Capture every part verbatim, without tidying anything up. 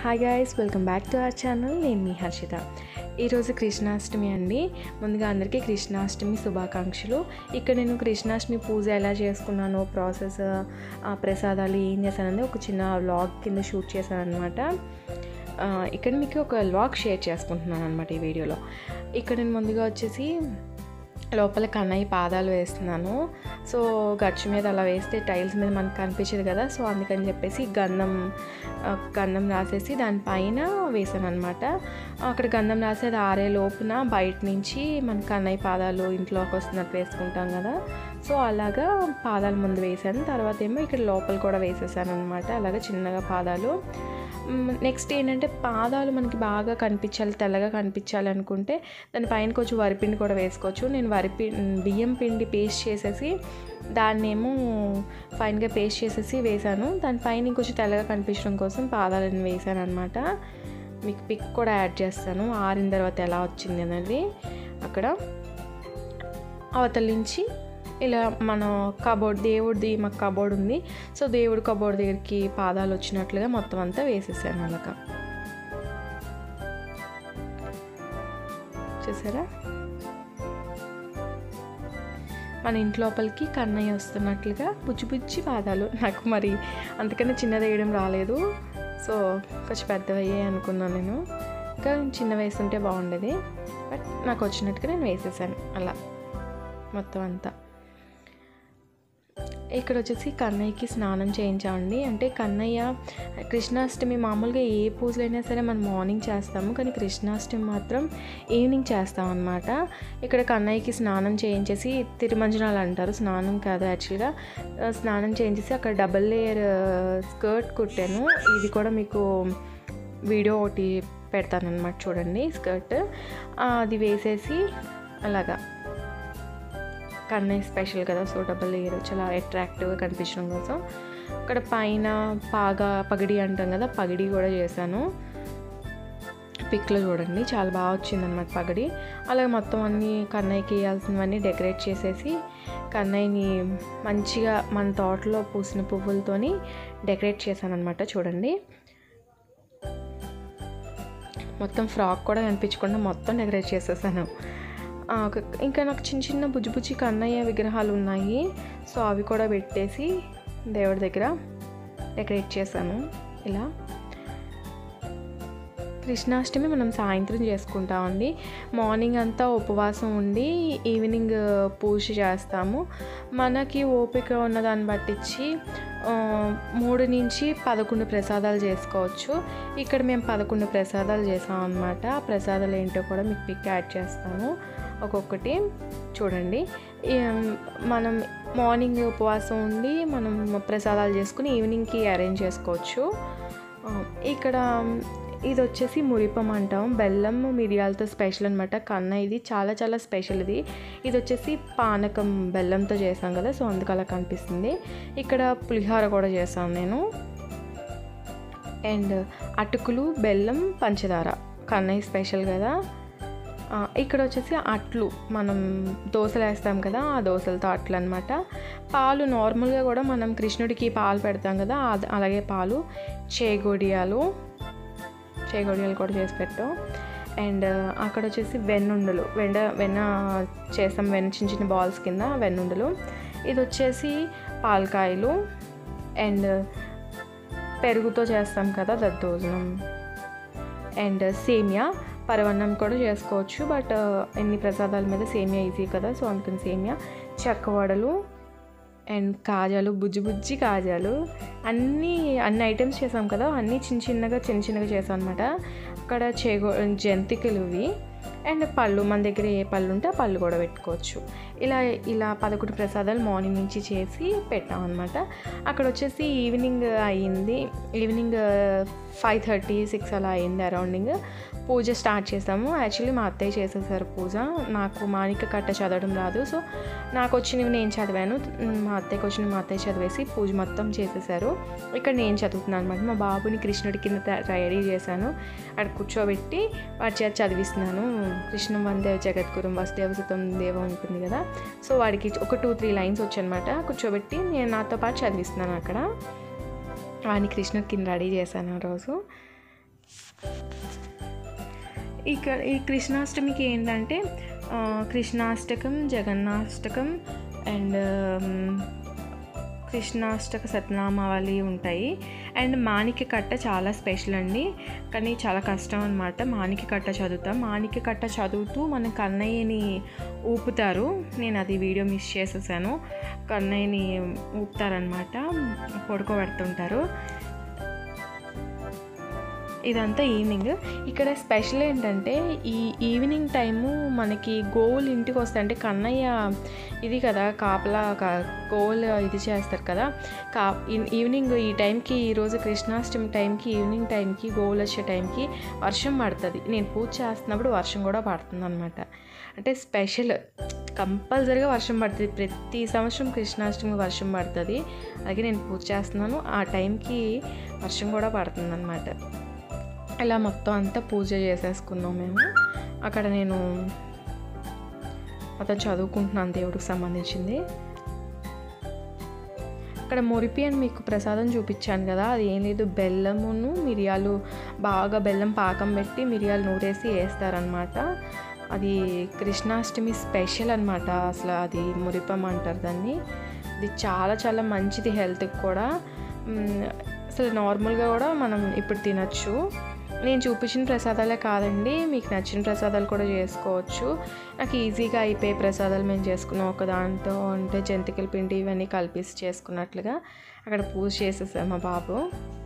Hi guys, welcome back to our channel. నేను మీ హర్షిత. ఈరోజు కృష్ణాష్టమి అండి. ముందుగా అందరికీ కృష్ణాష్టమి శుభాకాంక్షలు. ఇక్కడ నేను కృష్ణాష్టమి పూజ ఎలా చేసుకున్నానో, ప్రాసెస్, ప్రసాదాలు ఏం చేశానని ఒక చిన్న వ్లాగ్ కింద షూట్ చేశాను అనమాట. ఇక్కడ మీకు ఒక వ్లాగ్ షేర్ చేసుకుంటున్నాను అనమాట ఈ వీడియోలో. ఇక్కడ నేను ముందుగా వచ్చేసి లోపల కన్నయ్య పాదాలు వేస్తున్నాను. సో గచ్చు మీద అలా వేస్తే టైల్స్ మీద మనకు కనిపించదు కదా, సో అందుకని చెప్పేసి గంధం గంధం రాసేసి దానిపైన వేసాను అనమాట. అక్కడ గంధం రాసేది ఆరే లోపున బయట నుంచి మన కన్నయ్య పాదాలు ఇంట్లోకి వస్తున్నట్టు వేసుకుంటాం కదా, సో అలాగా పాదాలు ముందు వేసాను. తర్వాత ఏమో ఇక్కడ లోపల కూడా వేసేసాను అనమాట, అలాగా చిన్నగా పాదాలు. నెక్స్ట్ ఏంటంటే పాదాలు మనకి బాగా కనిపించాలి, తెల్లగా కనిపించాలి అనుకుంటే దానిపైన కొంచెం వరిపిండి కూడా వేసుకోవచ్చు. నేను వరిపి బియ్యం పిండి పేస్ట్ చేసేసి దాన్నేమో ఫైన్గా పేస్ట్ చేసేసి వేసాను. దానిపైన ఇంకొంచెం తెల్లగా కనిపించడం కోసం పాదాలను వేసాను అనమాట. మీకు పిక్ కూడా యాడ్ చేస్తాను ఆరిన తర్వాత ఎలా వచ్చింది అనేది. అక్కడ అవతల నుంచి ఇలా మన కబోర్డ్, దేవుడిది మాకు కబోర్డ్ ఉంది, సో దేవుడి కబోర్డ్ దగ్గరికి పాదాలు వచ్చినట్లుగా మొత్తం అంతా వేసేసాను. అలాగా చూసారా, మన ఇంటి లోపలికి కన్నయ్య వస్తున్నట్లుగా బుజ్జి బుజ్జి పాదాలు. నాకు మరి అంతకన్నా చిన్నది వేయడం రాలేదు, సో కొంచెం పెద్దవయ్యే అనుకున్నాను నేను. ఇంకా చిన్న వేస్తుంటే బాగుండేది, బట్ నాకు వచ్చినట్టుగా నేను వేసేసాను అలా మొత్తం అంతా. ఇక్కడ వచ్చేసి కన్నయ్యకి స్నానం చేయించామండి. అంటే కన్నయ్య కృష్ణాష్టమి మామూలుగా ఏ పూజలైనా సరే మనం మార్నింగ్ చేస్తాము, కానీ కృష్ణాష్టమి మాత్రం ఈవినింగ్ చేస్తాం అన్నమాట. ఇక్కడ కన్నయ్యకి స్నానం చేయించేసి, తిరుమంజనాలు అంటారు, స్నానం కాదు యాక్చువల్గా, స్నానం చేయించేసి అక్కడ డబల్ లేయర్ స్కర్ట్ కుట్టాను. ఇది కూడా మీకు వీడియో ఒకటి పెడతాను అనమాట, చూడండి. స్కర్ట్ అది వేసేసి అలాగా కన్నయ్య స్పెషల్ కదా, సో డబల్ లేయర్ చాలా అట్రాక్టివ్గా కనిపించడం కోసం అక్కడ పైన పాగా పగిడి అంటాం కదా, పగిడి కూడా చేశాను. పిక్లో చూడండి చాలా బాగా వచ్చిందనమాట పగిడి. అలాగే మొత్తం అన్నీ కన్నయ్యకి వేయాల్సినవన్నీ డెకరేట్ చేసేసి కన్నయ్యని మంచిగా మన తోటలో పూసిన పువ్వులతోని డెకరేట్ చేశాను అనమాట. చూడండి, మొత్తం ఫ్రాక్ కూడా కనిపించకుండా మొత్తం డెకరేట్ చేసేసాను. ఇంకా నాకు చిన్న చిన్న బుజ్జి బుజ్జి కన్నయ్య విగ్రహాలు ఉన్నాయి, సో అవి కూడా పెట్టేసి దేవుడి దగ్గర డెకరేట్ చేశాను. ఇలా కృష్ణాష్టమి మనం సాయంత్రం చేసుకుంటామండి. మార్నింగ్ అంతా ఉపవాసం ఉండి ఈవినింగ్ పూజ చేస్తాము. మనకి ఓపిక ఉన్నదాన్ని బట్టించి మూడు నుంచి పదకొండు ప్రసాదాలు చేసుకోవచ్చు. ఇక్కడ మేము పదకొండు ప్రసాదాలు చేసాం అన్నమాట. ఆ ప్రసాదాలు ఏంటో కూడా మీకు పిక్ యాడ్ చేస్తాను ఒక్కొక్కటి. చూడండి, మనం మార్నింగ్ ఉపవాసం ఉండి మనం ప్రసాదాలు చేసుకుని ఈవినింగ్కి అరేంజ్ చేసుకోవచ్చు. ఇక్కడ ఇది వచ్చేసి మురిపం అంటాం, బెల్లం మిరియాలతో స్పెషల్ అనమాట. కన్నా ఇది చాలా చాలా స్పెషల్. ఇది ఇది వచ్చేసి పానకం బెల్లంతో చేసాం కదా, సో అందుకు అలా కనిపిస్తుంది. ఇక్కడ పులిహోర కూడా చేసాను నేను. అండ్ అటుకులు, బెల్లం, పంచదార కన్నయ్య స్పెషల్ కదా. ఇక్కడ వచ్చేసి అట్లు, మనం దోశలు వేస్తాం కదా, ఆ దోశలతో అట్లు అనమాట. పాలు నార్మల్గా కూడా మనం కృష్ణుడికి పాలు పెడతాం కదా, అలాగే పాలు. చేగొడియాలు చేగొడియాలు కూడా చేసి పెట్టాం. అండ్ అక్కడ వచ్చేసి వెన్నుండలు, వెండ వెన్న చేస్తాం, వెన్న చిన్న చిన్న బాల్స్ కింద వెన్నుండలు. ఇది వచ్చేసి పాలకాయలు అండ్ పెరుగుతో చేస్తాం కదా దద్దోజనం. అండ్ సేమియా, పరవన్నం కూడా చేసుకోవచ్చు, బట్ ఎన్ని ప్రసాదాల మీద సేమియా ఈజీ కదా, సో అందుకని సేమియా. చెక్కవడలు అండ్ కాజాలు, బుజ్జి బుజ్జి కాజాలు, అన్నీ అన్ని ఐటమ్స్ చేసాం కదా, అన్నీ చిన్న చిన్నగా చిన్న చిన్నగా చేసాం అనమాట. అక్కడ చేగో జంతికలు ఇవి. అండ్ పళ్ళు, మన దగ్గర ఏ పళ్ళు ఉంటే ఆ పళ్ళు కూడా పెట్టుకోవచ్చు. ఇలా ఇలా పదకొండు ప్రసాదాలు మార్నింగ్ నుంచి చేసి పెట్టాం అనమాట. అక్కడ వచ్చేసి ఈవినింగ్ అయ్యింది, ఈవినింగ్ ఫైవ్ థర్టీ సిక్స్ అలా అయింది అరౌండింగ్. పూజ స్టార్ట్ చేసాము. యాక్చువల్లీ మా అత్తయ్య చేసేసారు పూజ, నాకు మాణిక కట్ట చదవడం రాదు, సో నాకు వచ్చినవి నేను చదివాను, మా అత్తయ్యకి వచ్చినవి మా అత్తయ్య చదివేసి పూజ మొత్తం చేసేసారు. ఇక్కడ నేను చదువుతున్నాను అనమాట. మా బాబుని కృష్ణుడి కింద రెడీ చేశాను, అక్కడ కూర్చోబెట్టి వాడి చేత చదివిస్తున్నాను. కృష్ణం వందే జగద్గురం వసుదేవ సుతం దేవ ఉంటుంది కదా, సో వాడికి ఒక టూ త్రీ లైన్స్ వచ్చనమాట. కూర్చోబెట్టి నేను నాతో పాటు చదివిస్తున్నాను అక్కడ. వాడిని కృష్ణుడి కింద రెడీ చేశాను ఆ రోజు. ఇక్కడ ఈ కృష్ణాష్టమికి ఏంటంటే కృష్ణాష్టకం, జగన్నాష్టకం అండ్ కృష్ణాష్టక సత్యనామావళి ఉంటాయి. అండ్ మాణిక్య కట్ట చాలా స్పెషల్ అండి, కానీ చాలా కష్టం అనమాట. మాణిక్య కట్ట చదువుతాం. మాణిక్య కట్ట చదువుతూ మన కన్నయ్యని ఊపుతారు. నేను అది వీడియో మిస్ చేసేసాను. కన్నయ్యని ఊపుతారనమాట, పడుకోబెడుతుంటారు. ఇదంతా ఈవినింగ్. ఇక్కడ స్పెషల్ ఏంటంటే ఈ ఈవినింగ్ టైము మనకి గోవులు ఇంటికి వస్తాయి. అంటే కన్నయ్య ఇది కదా కాపలా గోవులు ఇది చేస్తారు కదా. కా ఈవినింగ్ ఈ టైంకి, ఈరోజు కృష్ణాష్టమి టైంకి, ఈవినింగ్ టైంకి గోవులు వచ్చే టైంకి వర్షం పడుతుంది. నేను పూజ చేస్తున్నప్పుడు వర్షం కూడా పడుతుంది అనమాట. అంటే స్పెషల్, కంపల్సరీగా వర్షం పడుతుంది. ప్రతి సంవత్సరం కృష్ణాష్టమి వర్షం పడుతుంది. అలాగే నేను పూజ చేస్తున్నాను, ఆ టైంకి వర్షం కూడా పడుతుంది అనమాట. ఇలా మొత్తం అంతా పూజ చేసేసుకున్నాం మేము. అక్కడ నేను మొత్తం చదువుకుంటున్నాను దేవుడికి సంబంధించింది. అక్కడ మురిపి అని మీకు ప్రసాదం చూపించాను కదా, అది ఏం లేదు, బెల్లమును మిరియాలు, బాగా బెల్లం పాకం పెట్టి మిరియాలు నూరేసి వేస్తారనమాట. అది కృష్ణాష్టమి స్పెషల్ అనమాట. అసలు అది మురిపం అంటారు దాన్ని. ఇది చాలా చాలా మంచిది హెల్త్కి కూడా. అసలు నార్మల్గా కూడా మనం ఇప్పుడు తినచ్చు. నేను చూపించిన ప్రసాదాలే కాదండి, మీకు నచ్చిన ప్రసాదాలు కూడా చేసుకోవచ్చు. నాకు ఈజీగా అయిపోయే ప్రసాదాలు మేము చేసుకున్నాం. ఒక దాంతో అంటే జంతికల పిండి ఇవన్నీ కలిపేసి చేసుకున్నట్లుగా అక్కడ పూజ చేసేసాం మా బాబు.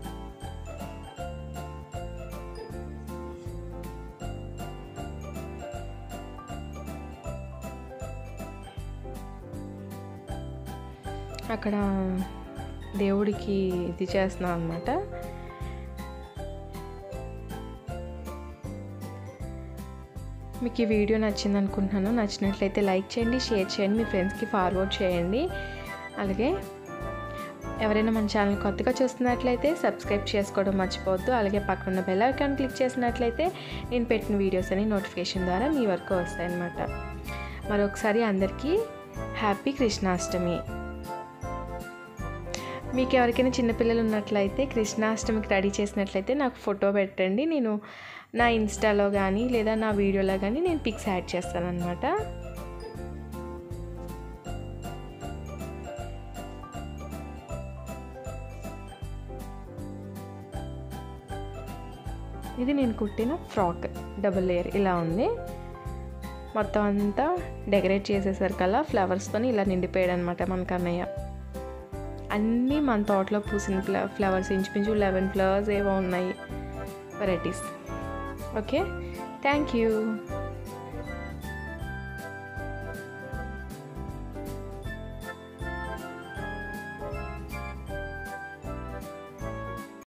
అక్కడ దేవుడికి ఇది చేస్తున్నాం అన్నమాట. మీకు ఈ వీడియో నచ్చింది అనుకుంటున్నాను. నచ్చినట్లయితే లైక్ చేయండి, షేర్ చేయండి, మీ ఫ్రెండ్స్కి ఫార్వర్డ్ చేయండి. అలాగే ఎవరైనా మన ఛానల్ కొత్తగా చూస్తున్నట్లయితే సబ్స్క్రైబ్ చేసుకోవడం మర్చిపోవద్దు. అలాగే పక్కన బెల్ ఐకాన్ క్లిక్ చేసినట్లయితే నేను పెట్టిన వీడియోస్ అని నోటిఫికేషన్ ద్వారా మీ వరకు వస్తాయన్నమాట. మరొకసారి అందరికీ హ్యాపీ కృష్ణాష్టమి. మీకు ఎవరికైనా చిన్నపిల్లలు ఉన్నట్లయితే కృష్ణాష్టమికి రెడీ చేసినట్లయితే నాకు ఫోటో పెట్టండి. నేను నా ఇన్స్టాలో కానీ లేదా నా వీడియోలో కానీ నేను పిక్స్ యాడ్ చేస్తాను అన్నమాట. ఇది నేను కుట్టిన ఫ్రాక్, డబుల్ లేయర్ ఇలా ఉంది. మొత్తం అంతా డెకరేట్ చేసేసారు కదా ఫ్లవర్స్తో, ఇలా నిండిపోయాడు అనమాట మన కన్నయ్య. అన్నీ మన తోటలో పూసిన ఫ్ల ఫ్లవర్స్ ఇంచుమించు లెవెన్ ఫ్లవర్స్ ఏవో ఉన్నాయి, వెరైటీస్. Okay, thank you.